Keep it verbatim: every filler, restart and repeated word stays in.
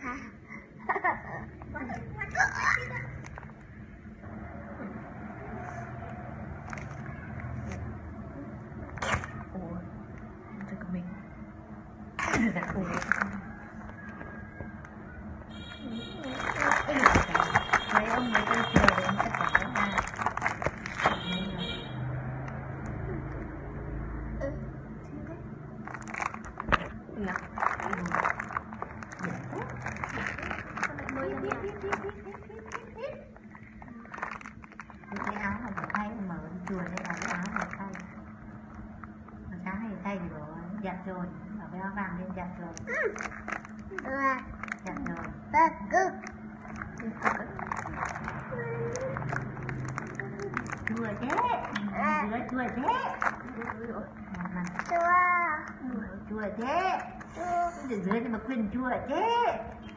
Ủa, cho của mình. Ủa. Mấy ông mấy con chiều đến tất cả các bạn. Cái áo này phải thay, mở chùa đây là cái áo phải thay. Mà sáng nay thay thì bảo giặt rồi, bảo cái áo vàng lên giặt rồi. Giặt rồi. Chùa thế, dưới chùa thế. Chùa thế, dưới thì mà quên chùa thế.